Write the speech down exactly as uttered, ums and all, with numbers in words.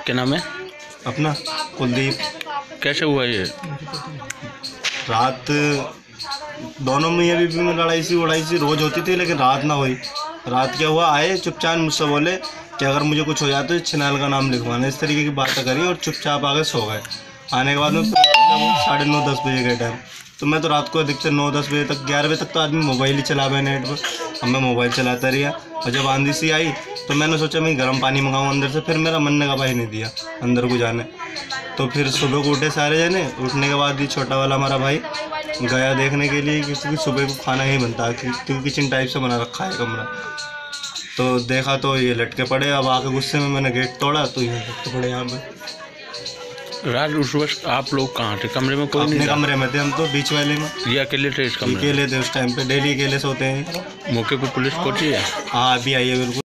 क्या नाम है? अपना कुलदीप। कैसे हुआ ये? रात दोनों में भी, भी में लड़ाई सी उड़ाई सी रोज होती थी, लेकिन रात ना हुई। रात क्या हुआ, आए चुपचाप मुझसे बोले कि अगर मुझे कुछ हो जाए तो छिनाल का नाम लिखवाना, इस तरीके की बातें करी और चुपचाप आके सो गए। आने के बाद में साढ़े नौ दस बजे के टाइम, तो मैं तो रात को अधिकतर नौ दस बजे तक, ग्यारह बजे तक तो आदमी मोबाइल ही चला हुआ है नेट पर। अब मैं मोबाइल चलाता रहा, और जब आंधी सी आई तो मैंने सोचा मैं गर्म पानी मंगाऊँ अंदर से, फिर मेरा मन ने का भाई नहीं दिया अंदर को जाने। तो फिर सुबह को उठे सारे जने, उठने के बाद ही छोटा वाला हमारा भाई गया देखने के लिए, क्योंकि सुबह को खाना ही बनता है, क्योंकि किचन टाइप से बना रखा है कमरा। तो देखा तो ये लटके पड़े। अब आके गुस्से में मैंने गेट तोड़ा तो ये लटके पड़े यहाँ पे। रात उस वक्त आप लोग कहाँ थे? कमरे में कोई नहीं अपने था? कमरे में थे हम तो, बीच वाले में। ये अकेले थे इस कमरे में? अकेले थे उस टाइम पे, डेली अकेले सोते हैं। मौके पर पुलिस पहुंची है? हाँ अभी आई है बिल्कुल।